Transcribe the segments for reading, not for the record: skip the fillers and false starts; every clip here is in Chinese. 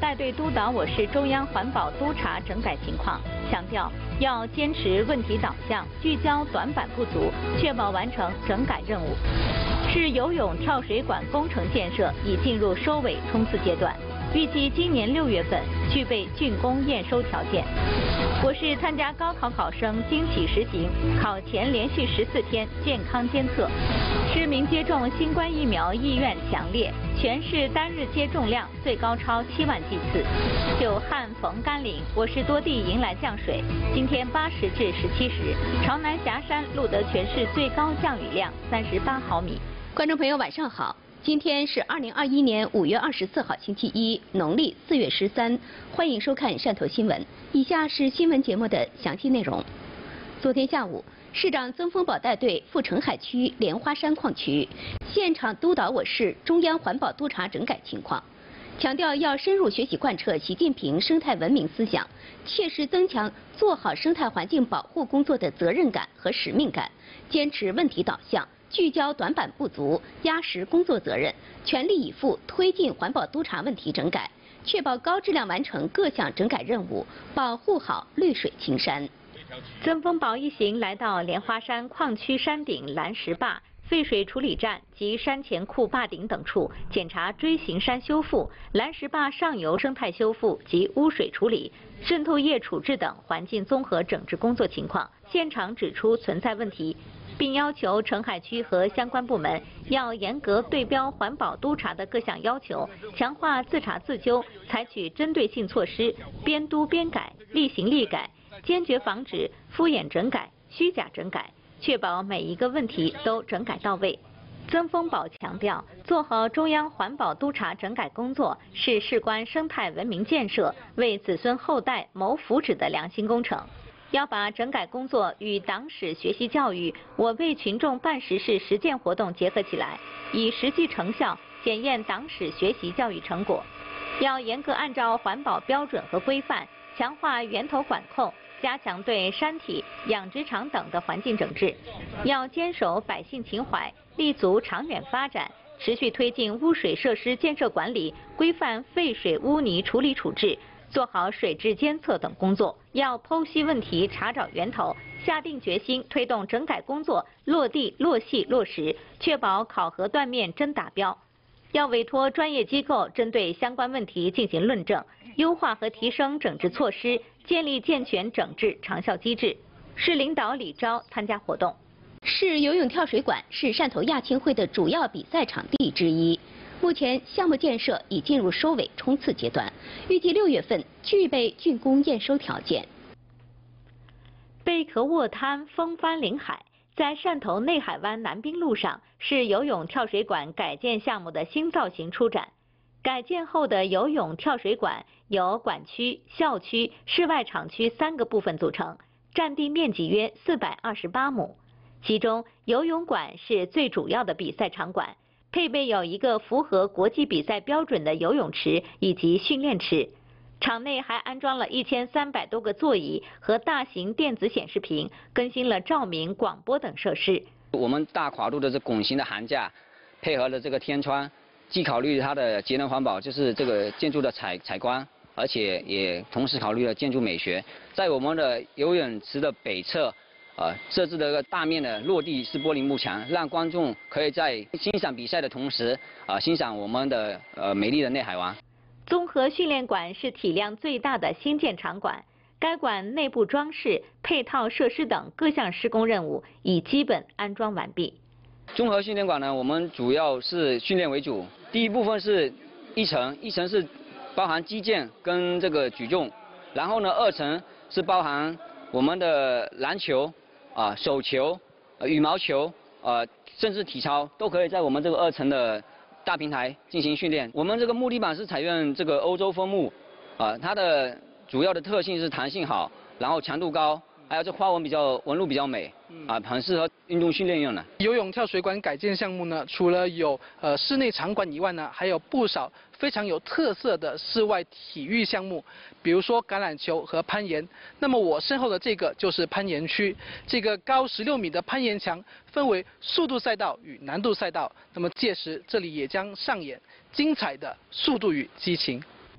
带队督导我市中央环保督察整改情况，强调要坚持问题导向，聚焦短板不足，确保完成整改任务。市游泳跳水馆工程建设已进入收尾冲刺阶段，预计今年6月份具备竣工验收条件。我市参加高考考生经起实行考前连续14天健康监测，市民接种新冠疫苗意愿强烈，全市单日接种量最高超7万剂次。就旱逢甘霖，我市多地迎来降水，今天8时至17时，朝南峡山录得全市最高降雨量38毫米。 观众朋友，晚上好。今天是2021年5月24号，星期一，农历4月13。欢迎收看汕头新闻。以下是新闻节目的详细内容。昨天下午，市长曾丰宝带队赴澄海区莲花山矿区，现场督导我市中央环保督察整改情况，强调要深入学习贯彻习近平生态文明思想，切实增强做好生态环境保护工作的责任感和使命感，坚持问题导向。聚焦短板不足，压实工作责任，全力以赴推进环保督察问题整改，确保高质量完成各项整改任务，保护好绿水青山。 曾丰宝一行来到莲花山矿区山顶蓝石坝、废水处理站及山前库坝顶等处，检查锥形山修复、蓝石坝上游生态修复及污水处理、渗透液处置等环境综合整治工作情况，现场指出存在问题，并要求澄海区和相关部门要严格对标环保督察的各项要求，强化自查自纠，采取针对性措施，边督边改，力行力改，坚决防止敷衍整改、虚假整改，确保每一个问题都整改到位。曾丰宝强调，做好中央环保督察整改工作是事关生态文明建设、为子孙后代谋福祉的良心工程。要把整改工作与党史学习教育、我为群众办实事实践活动结合起来，以实际成效检验党史学习教育成果。要严格按照环保标准和规范，强化源头管控，加强对山体、养殖场等的环境整治。要坚守百姓情怀，立足长远发展，持续推进污水设施建设管理，规范废水污泥处理处置，做好水质监测等工作。要剖析问题，查找源头，下定决心推动整改工作落地落细落实，确保考核断面真达标。要委托专业机构针对相关问题进行论证，优化和提升整治措施，建立健全整治长效机制。市领导李钊参加活动。 市游泳跳水馆是汕头亚青会的主要比赛场地之一。目前项目建设已进入收尾冲刺阶段，预计6月份具备竣工验收条件。 贝壳卧滩风帆临海，在汕头内海湾南滨路上是游泳跳水馆改建项目的新造型出展。改建后的游泳跳水馆由馆区、校区、室外场区3个部分组成，占地面积约428亩。其中，游泳馆是最主要的比赛场馆，配备有一个符合国际比赛标准的游泳池以及训练池。场内还安装了1300多个座椅和大型电子显示屏，更新了照明、广播等设施。 我们大跨度的这拱形的桁架，配合了这个天窗，既考虑它的节能环保，就是这个建筑的采光，而且也同时考虑了建筑美学。在我们的游泳池的北侧，设置了一个大面的落地式玻璃幕墙，让观众可以在欣赏比赛的同时，欣赏我们的美丽的内海湾。 综合训练馆是体量最大的新建场馆，该馆内部装饰、配套设施等各项施工任务已基本安装完毕。 综合训练馆呢，我们主要是训练为主。第一部分是一层是包含击剑跟这个举重，然后呢2层是包含我们的篮球、手球、羽毛球、甚至体操都可以在我们这个2层的大平台进行训练。我们这个木地板是采用这个欧洲枫木，它的主要的特性是弹性好，然后强度高，还有这花纹纹路比较美，很适合运动训练用的。 游泳跳水馆改建项目呢，除了有室内场馆以外呢，还有不少非常有特色的室外体育项目，比如说橄榄球和攀岩。那么我身后的这个就是攀岩区，这个高16米的攀岩墙分为速度赛道与难度赛道。那么届时这里也将上演精彩的速度与激情。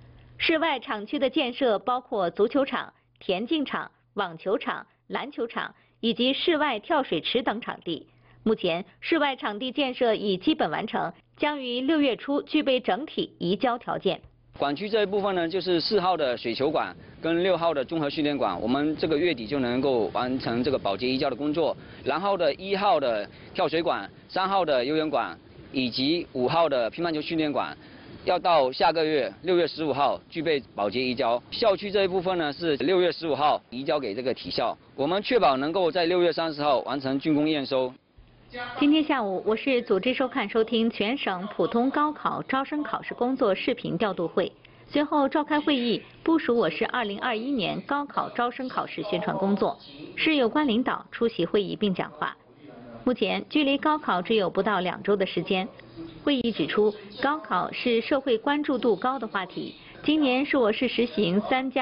室外场区的建设包括足球场、田径场、网球场、篮球场以及室外跳水池等场地。目前，室外场地建设已基本完成，将于6月初具备整体移交条件。 馆区这一部分呢，就是4号的水球馆跟6号的综合训练馆，我们这个月底就能够完成这个保洁移交的工作。然后的1号的跳水馆、3号的游泳馆以及5号的乒乓球训练馆，要到下个月6月15号具备保洁移交。校区这一部分呢，是6月15号移交给这个体校，我们确保能够在6月30号完成竣工验收。 今天下午，我市组织收看收听全省普通高考招生考试工作视频调度会，随后召开会议，部署我市2021年高考招生考试宣传工作。市有关领导出席会议并讲话。目前距离高考只有不到2周的时间。会议指出，高考是社会关注度高的话题。今年是我市实行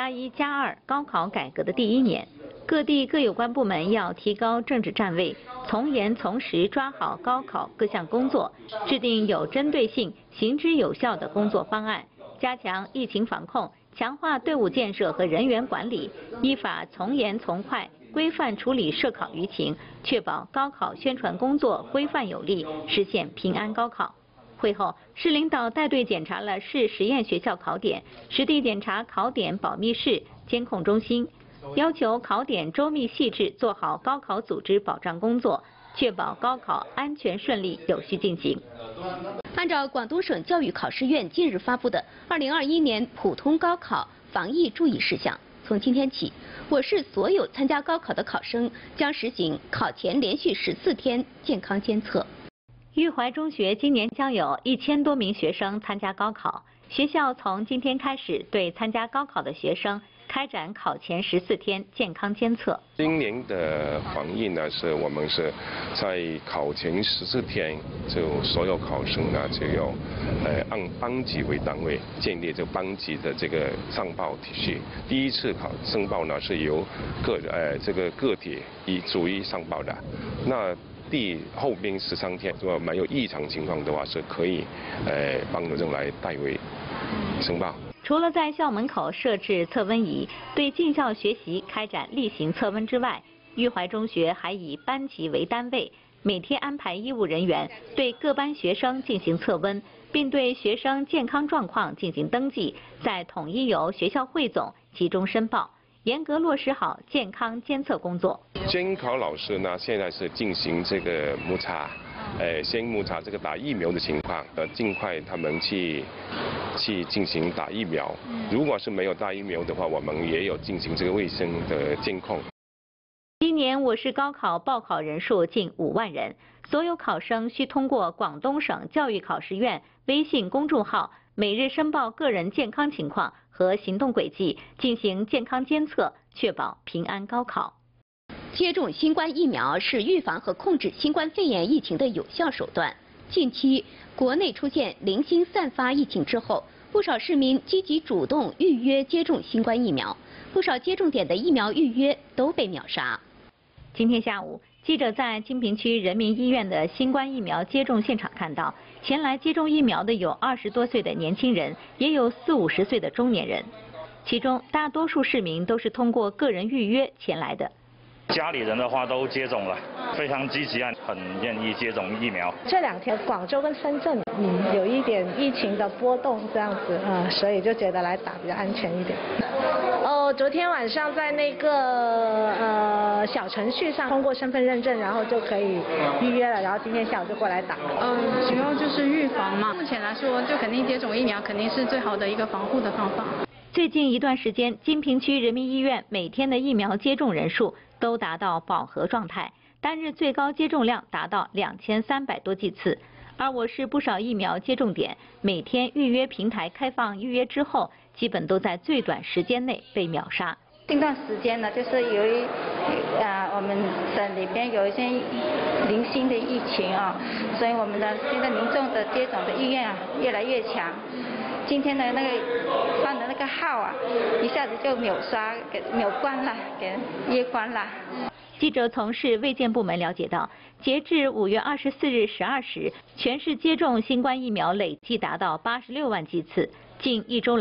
3+1+2高考改革的第1年。各地各有关部门要提高政治站位，从严从实抓好高考各项工作，制定有针对性、行之有效的工作方案，加强疫情防控，强化队伍建设和人员管理，依法从严从快、规范处理涉考舆情，确保高考宣传工作规范有力，实现平安高考。会后，市领导带队检查了市实验学校考点，实地检查考点保密室、监控中心。要求考点周密细致，做好高考组织保障工作，确保高考安全顺利有序进行。 按照广东省教育考试院近日发布的2021年普通高考防疫注意事项，从今天起，我市所有参加高考的考生将实行考前连续14天健康监测。 玉怀中学今年将有1000多名学生参加高考，学校从今天开始对参加高考的学生开展考前14天健康监测。 今年的防疫呢，我们是在考前14天，就所有考生呢就要按班级为单位建立这班级的这个上报体系。第一次考申报呢是由个体逐一上报的。那后边13天如果没有异常情况的话，是可以班主任来代为申报。 除了在校门口设置测温仪，对进校学习开展例行测温之外，玉怀中学还以班级为单位，每天安排医务人员对各班学生进行测温，并对学生健康状况进行登记，再统一由学校汇总集中申报，严格落实好健康监测工作。 监考老师呢，现在是进行这个目查。先目查这个打疫苗的情况，尽快他们去进行打疫苗。如果是没有打疫苗的话，我们也有进行这个卫生的监控。 今年我市高考报考人数近5万人，所有考生需通过广东省教育考试院微信公众号每日申报个人健康情况和行动轨迹，进行健康监测，确保平安高考。 接种新冠疫苗是预防和控制新冠肺炎疫情的有效手段。近期，国内出现零星散发疫情之后，不少市民积极主动预约接种新冠疫苗，不少接种点的疫苗预约都被秒杀。 今天下午，记者在金平区人民医院的新冠疫苗接种现场看到，前来接种疫苗的有20多岁的年轻人，也有40、50岁的中年人，其中大多数市民都是通过个人预约前来的。 家里人的话都接种了，非常积极啊，很愿意接种疫苗。 这2天广州跟深圳有一点疫情的波动这样子所以就觉得来打比较安全一点。昨天晚上在那个小程序上通过身份认证，然后就可以预约了，然后今天下午就过来打。 主要就是预防嘛。目前来说，就肯定接种疫苗肯定是最好的一个防护的方法。 最近一段时间，金平区人民医院每天的疫苗接种人数都达到饱和状态，单日最高接种量达到2300多剂次。而我市不少疫苗接种点，每天预约平台开放预约之后，基本都在最短时间内被秒杀。 近段时间呢，就是由于我们省里边有一些零星的疫情所以我们的现在民众的接种的意愿越来越强。今天的那个放的那个号一下子就秒关了，给约关了。 记者从市卫健部门了解到，截至5月24日12时，全市接种新冠疫苗累计达到86万剂次。近1周来，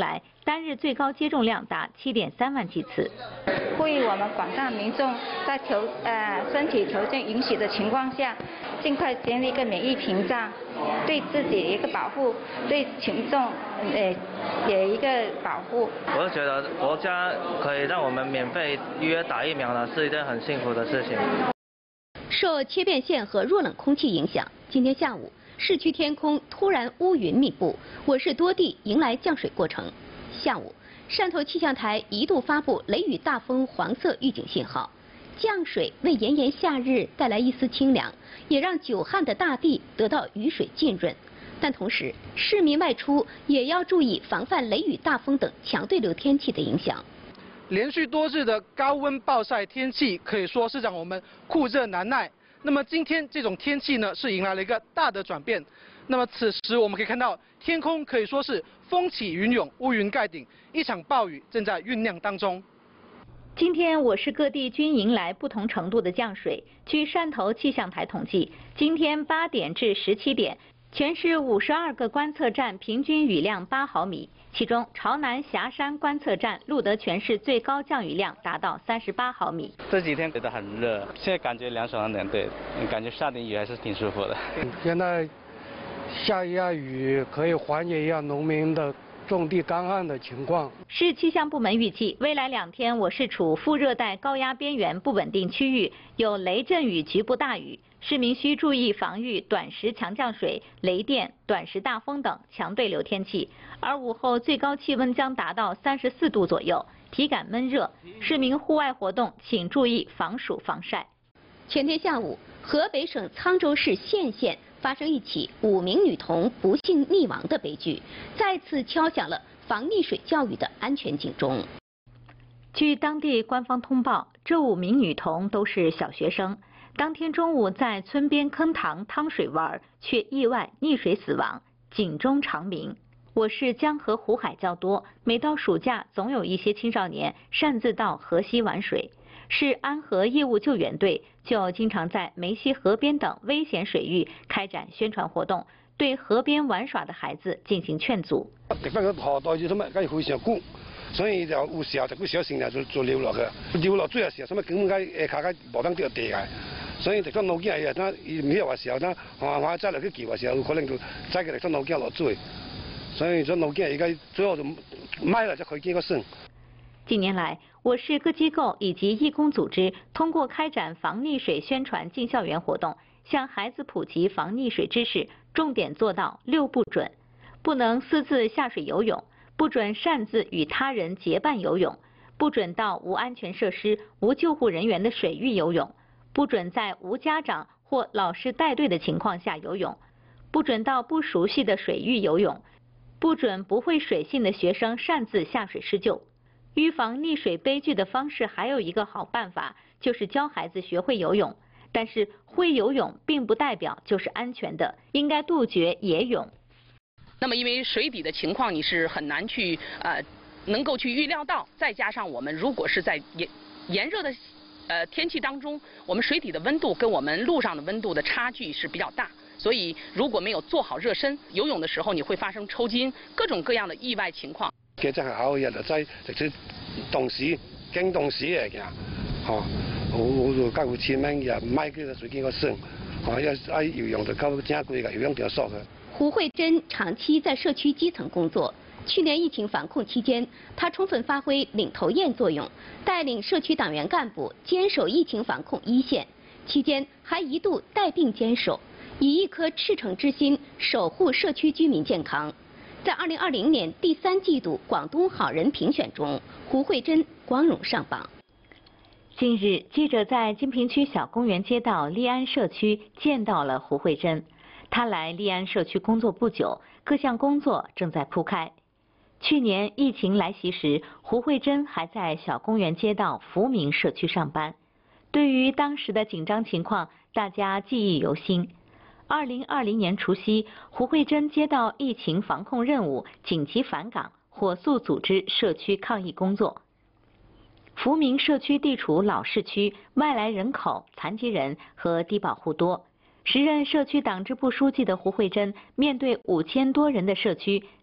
3日最高接种量达7.3万剂次。 呼吁我们广大民众在身体条件允许的情况下，尽快建立一个免疫屏障，对自己一个保护，对群众也一个保护。 我是觉得国家可以让我们免费预约打疫苗呢，是一件很幸福的事情。 受切变线和弱冷空气影响，今天下午市区天空突然乌云密布，我市多地迎来降水过程。下午，汕头气象台一度发布雷雨大风黄色预警信号。降水为炎炎夏日带来一丝清凉，也让久旱的大地得到雨水浸润。但同时，市民外出也要注意防范雷雨大风等强对流天气的影响。 连续多日的高温暴晒天气可以说是让我们酷热难耐。那么今天这种天气呢，是迎来了一个大的转变。那么此时我们可以看到，天空可以说是风起云涌，乌云盖顶，一场暴雨正在酝酿当中。 今天我市各地均迎来不同程度的降水。据汕头气象台统计，今天8点至17点，全市52个观测站平均雨量8毫米，其中潮南霞山观测站录得全市最高降雨量达到38毫米。 这几天觉得很热，现在感觉凉爽点，对，感觉下点雨还是挺舒服的。 现在下一下雨可以缓解一下农民的种地干旱的情况。 市气象部门预计，未来2天我市处副热带高压边缘不稳定区域，有雷阵雨、局部大雨，市民需注意防御短时强降水、雷电、短时大风等强对流天气。而午后最高气温将达到34度左右，体感闷热，市民户外活动请注意防暑防晒。 前天下午，河北省沧州市献县发生一起5名女童不幸溺亡的悲剧，再次敲响了防溺水教育的安全警钟。 据当地官方通报，这5名女童都是小学生，当天中午在村边坑塘趟水玩，却意外溺水死亡，警钟长鸣。我市江河湖海较多，每到暑假总有一些青少年擅自到河溪玩水。市安河业务救援队就经常在梅溪河边等危险水域开展宣传活动，对河边玩耍的孩子进行劝阻。 地方嘅河袋子咁梗係非常高，所以就有時候就不小心就流落嘅，流落水嘅時候，咁咁解下嘅無當掉地嘅，所以地方腦筋係嗱，唔有嘅時候咧，我揸落去橋嘅時候，可能就揸嘅地方腦筋落水，所以咗腦筋而家最後就埋了就可以見個聲。 近年来，我市各机构以及义工组织通过开展防溺水宣传进校园活动，向孩子普及防溺水知识，重点做到6不准：不能私自下水游泳，不准擅自与他人结伴游泳，不准到无安全设施、无救护人员的水域游泳，不准在无家长或老师带队的情况下游泳，不准到不熟悉的水域游泳，不准不会水性的学生擅自下水施救。预防溺水悲剧的方式还有一个好办法，就是教孩子学会游泳。但是会游泳并不代表就是安全的，应该杜绝野泳。 那么因为水底的情况你是很难去能够去预料到，再加上我们如果是在炎热的天气当中，我们水底的温度跟我们陆上的温度的差距是比较大，所以如果没有做好热身，游泳的时候你会發生抽筋，各種各樣的意外情況。 其實係考嘅就真係直接凍死、驚凍死嚟嘅，我交5000蚊也買嗰個水晶個聲，要游泳就交正貴嘅游泳條索嘅。 胡慧珍長期在社區基層工作，去年疫情防控期間，她充分發揮領頭雁作用，帶領社區黨員幹部堅守疫情防控一線，期間還一度帶病堅守，以一顆赤誠之心守護社區居民健康。在2020年第3季度廣東好人評選中，胡慧珍光榮上榜。 近日，記者在金平區小公園街道利安社區見到了胡慧珍。她來利安社區工作不久，各項工作正在鋪開。去年疫情來襲時，胡慧珍還在小公園街道福明社區上班。對於當時的緊張情況，大家記憶猶新。2020年除夕，胡慧珍接到疫情防控任務，緊急返崗，火速組織社區抗疫工作。福明社區地處老市區，外來人口、殘疾人和低保戶多。時任社區黨支部書記的胡慧珍，面對5000多人的社區，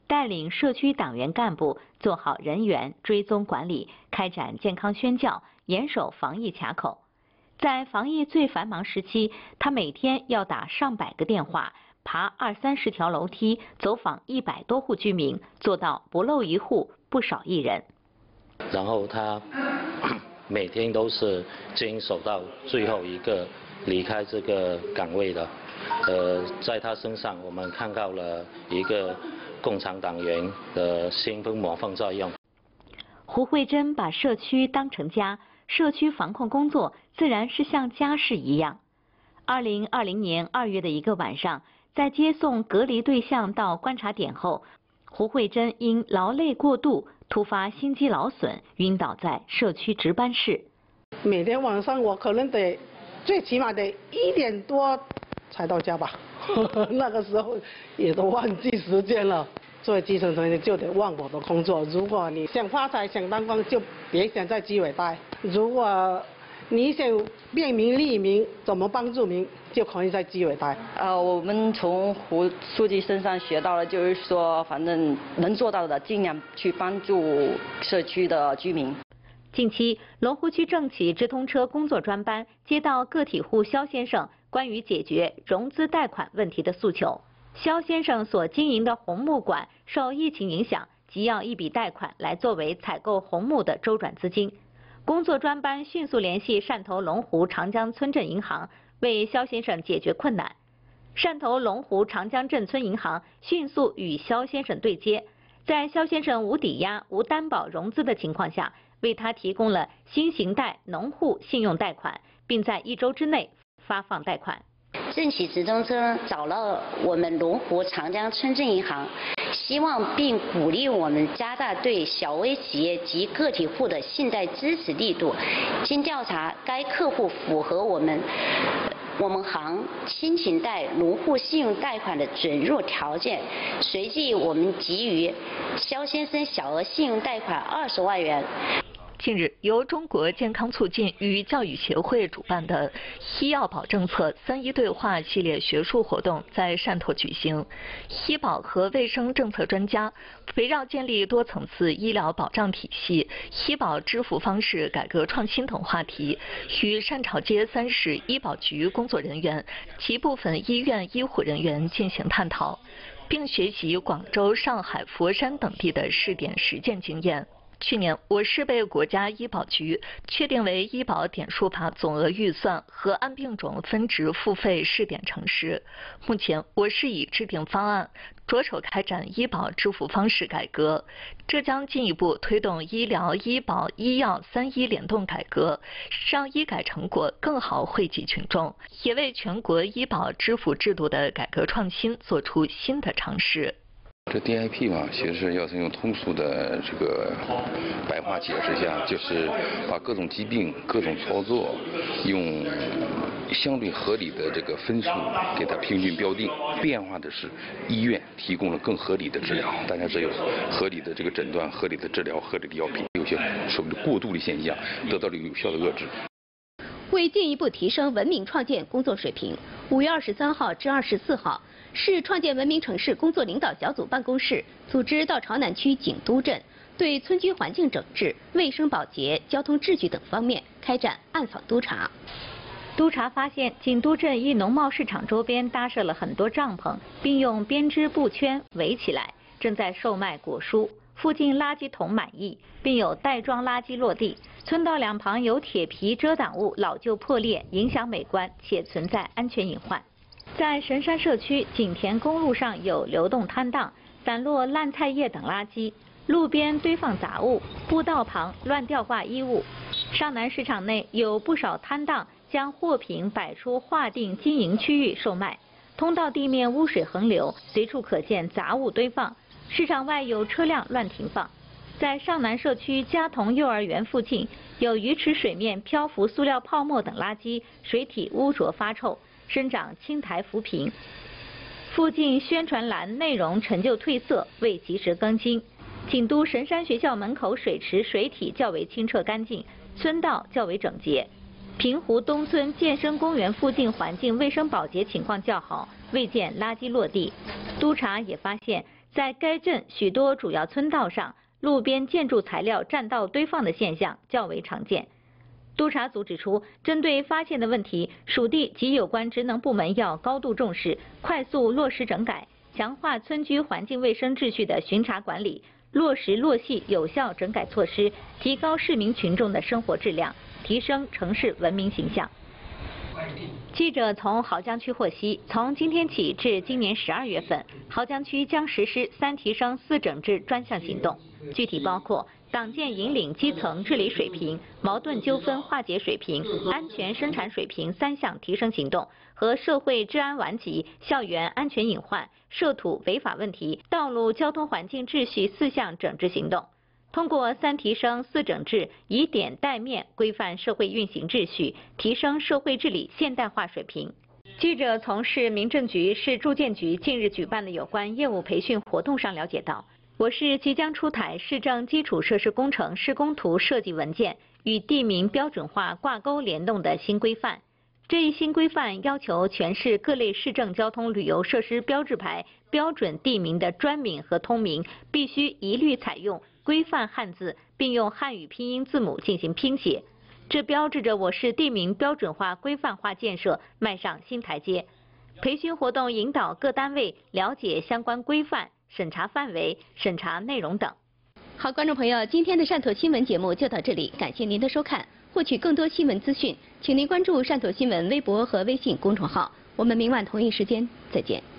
带领社区党员干部做好人员追踪管理，开展健康宣教，严守防疫卡口。在防疫最繁忙时期，他每天要打上百个电话，爬20-30条楼梯，走访100多户居民，做到不漏一户，不少一人。 然后他每天都是坚守到最后一个离开这个岗位的。在他身上，我们看到了一个共产党员的先锋模范作用。 胡慧珍把社区当成家，社区防控工作自然是像家事一样。2020年2月的一个晚上，在接送隔离对象到观察点后，胡慧珍因劳累过度，突发心肌劳损，晕倒在社区值班室。 每天晚上我可能得最起码得1点多才到家吧，那个时候也都忘记时间了。作为基层成员就得忘我的工作。如果你想发财想当官，就别想在基委待；如果你想便民利民，怎么帮助民，就可以在基委待。 我们从胡书记身上学到了，就是说，反正能做到的，尽量去帮助社区的居民。 近期，龙湖区政企直通车工作专班接到个体户肖先生关于解决融资贷款问题的诉求。肖先生所经营的红木馆受疫情影响，急要一笔贷款来作为采购红木的周转资金。工作专班迅速联系汕头龙湖长江村镇银行，为肖先生解决困难。汕头龙湖长江镇村银行迅速与肖先生对接，在肖先生无抵押、无担保融资的情况下，为他提供了新型贷农户信用贷款，并在1周之内发放贷款。 政企直通车找了我们龙湖长江村镇银行，希望并鼓励我们加大对小微企业及个体户的信贷支持力度。经调查，该客户符合我们行新型贷农户信用贷款的准入条件，随即我们给予肖先生小额信用贷款20万元。 近日，由中国健康促进与教育协会主办的医药保政策3·1对话系列学术活动在汕头举行。医保和卫生政策专家围绕建立多层次医疗保障体系、医保支付方式改革创新等话题，与汕潮街3市医保局工作人员及部分医院医护人员进行探讨，并学习广州、上海、佛山等地的试点实践经验。去年，我市被国家医保局确定为医保点数法总额预算和按病种分值付费试点城市。目前，我市已制定方案，着手开展医保支付方式改革，这将进一步推动医疗、医保、医药3·1联动改革，让医改成果更好惠及群众，也为全国医保支付制度的改革创新做出新的尝试。 这 DIP 嘛，其实要是用通俗的这个白话解释一下，就是把各种疾病、各种操作，用相对合理的这个分数给它平均标定。变化的是，医院提供了更合理的治疗，大家只有合理的这个诊断、合理的治疗、合理的药品，有些所谓的过度的现象得到了有效的遏制。 为进一步提升文明创建工作水平，5月23号至24号。市创建文明城市工作领导小组办公室组织到潮南区景都镇，对村居环境整治、卫生保洁、交通秩序等方面开展暗访督查。 督查发现，景都镇一农贸市场周边搭设了很多帐篷，并用编织布圈围起来，正在售卖果蔬。附近垃圾桶满溢，并有袋装垃圾落地。村道两旁有铁皮遮挡物老旧破裂，影响美观，且存在安全隐患。在神山社区景田公路上有流动摊档，散落烂菜叶等垃圾，路边堆放杂物，步道旁乱吊挂衣物。上南市场内有不少摊档将货品摆出划定经营区域售卖，通道地面污水横流，随处可见杂物堆放。市场外有车辆乱停放。在上南社区嘉童幼儿园附近，有鱼池水面漂浮塑料泡沫等垃圾，水体污浊发臭。生长青苔浮萍，附近宣传栏内容陈旧褪色，未及时更新。景都神山学校门口水池水体较为清澈干净，村道较为整洁。平湖东村健身公园附近环境卫生保洁情况较好，未见垃圾落地。督查也发现， 在该镇许多主要村道上，路边建筑材料占道堆放的现象较为常见。督查组指出，针对发现的问题，属地及有关职能部门要高度重视，快速落实整改，强化村居环境卫生秩序的巡查管理，落实落细有效整改措施，提高市民群众的生活质量，提升城市文明形象。记者从濠江区获悉，从今天起至今年12月份，濠江区将实施3提升4整治专项行动，具体包括党建引领基层治理水平、矛盾纠纷化解水平、安全生产水平3项提升行动和社会治安顽疾、校园安全隐患、涉土违法问题、道路交通环境秩序4项整治行动。通过3提升4整治，以点带面规范社会运行秩序，提升社会治理现代化水平。记者从市民政局、市住建局近日举办的有关业务培训活动上了解到，我市即将出台市政基础设施工程施工图设计文件与地名标准化挂钩联动的新规范。这一新规范要求全市各类市政交通旅游设施标志牌标准地名的专名和通名必须一律采用规范汉字，并用汉语拼音字母进行拼写。这标志着我市地名标准化规范化建设迈上新台阶。培训活动引导各单位了解相关规范、审查范围、审查内容等。 好，观众朋友，今天的汕头新闻节目就到这里，感谢您的收看。获取更多新闻资讯，请您关注汕头新闻微博和微信公众号。我们明晚同一时间再见。